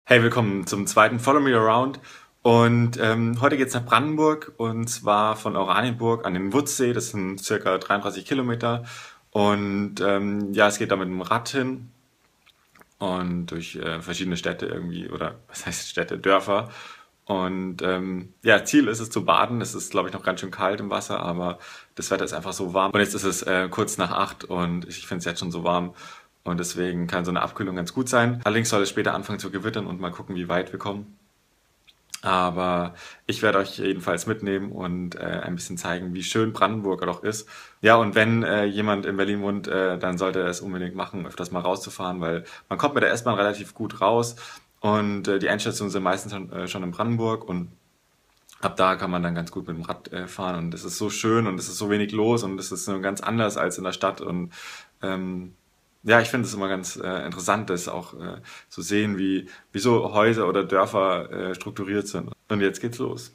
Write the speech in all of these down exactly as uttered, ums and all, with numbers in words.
Hey, willkommen zum zweiten Follow Me Around. Und ähm, heute geht's nach Brandenburg und zwar von Oranienburg an den Wutzsee. Das sind circa dreiunddreißig Kilometer. Und ähm, ja, es geht da mit dem Rad hin und durch äh, verschiedene Städte irgendwie, oder was heißt Städte, Dörfer. Und ähm, ja, Ziel ist es zu baden. Es ist, glaube ich, noch ganz schön kalt im Wasser, aber das Wetter ist einfach so warm. Und jetzt ist es äh, kurz nach acht und ich finde es jetzt schon so warm. Und deswegen kann so eine Abkühlung ganz gut sein. Allerdings soll es später anfangen zu gewittern und mal gucken, wie weit wir kommen. Aber ich werde euch jedenfalls mitnehmen und äh, ein bisschen zeigen, wie schön Brandenburg doch ist. Ja, und wenn äh, jemand in Berlin wohnt, äh, dann sollte er es unbedingt machen, öfters mal rauszufahren, weil man kommt mit der S-Bahn relativ gut raus und äh, die Endstationen sind meistens schon, äh, schon in Brandenburg und ab da kann man dann ganz gut mit dem Rad äh, fahren und es ist so schön und es ist so wenig los und es ist so ganz anders als in der Stadt und ähm, ja, ich finde es immer ganz äh, interessant, das auch äh, zu sehen, wie, wie so Häuser oder Dörfer äh, strukturiert sind. Und jetzt geht's los.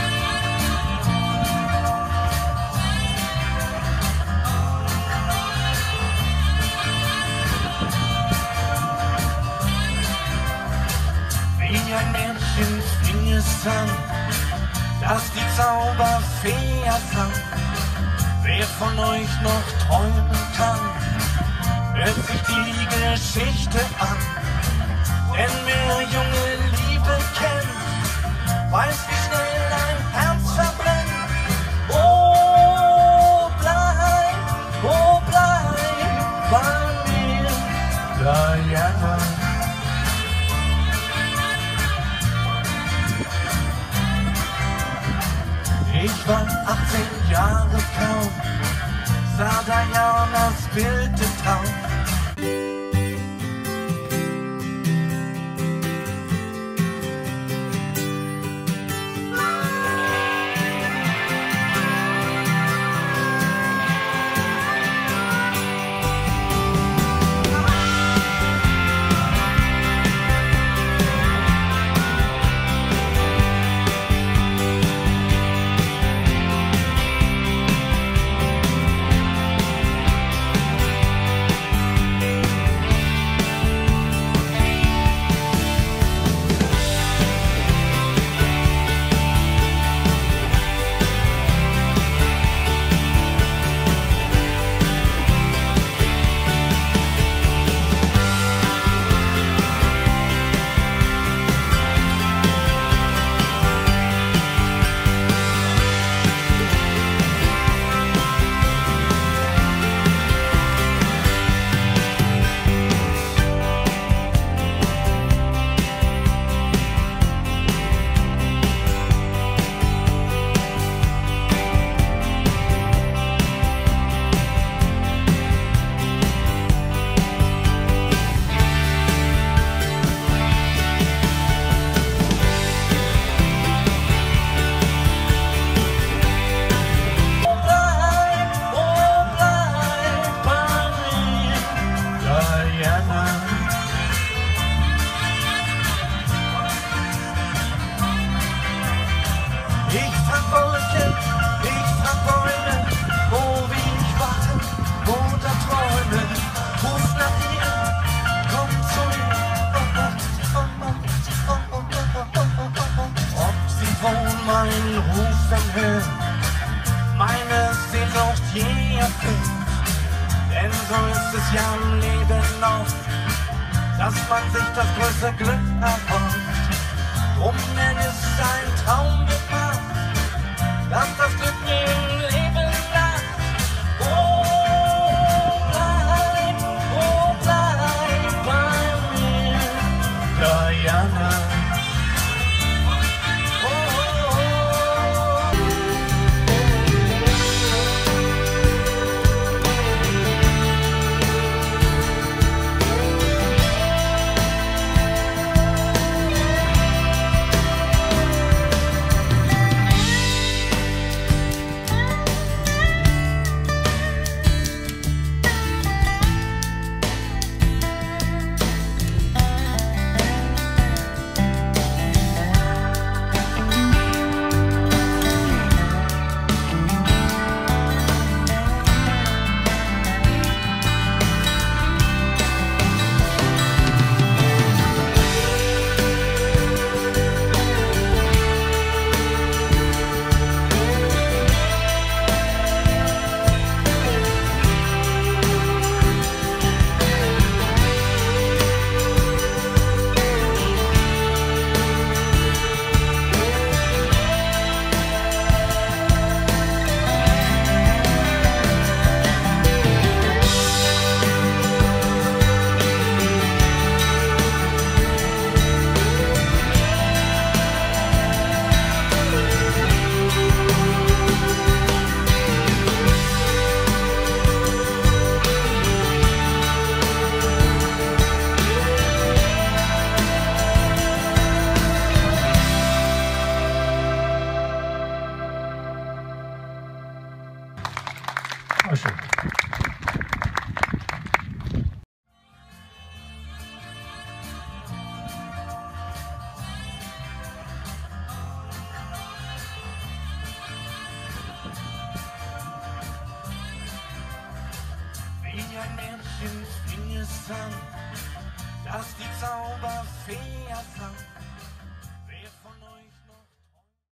Wie ein Märchen fing es an, dass die Zauberfee sang. Wer von euch noch träumen kann, hört sich die Geschichte an. Denn wer junge Liebe kennt, weiß, wie schnell ein Herz verbrennt. Oh, bleib, oh, bleib bei mir, Diana. Ich war achtzehn Jahre kaum, sah Dianas Bild im Traum. Mein Rufen hört, meine Sehnsucht je erfüllt. Denn so ist es ja im Leben oft, dass man sich das größte Glück erhofft. Drum wenn es ein Traum gepasst, dass das Glück mir im Leben lacht. Oh, bleib, oh, bleib bei mir, Diana. wie ein Mädchen fing es an, dass die Zauberfee sang.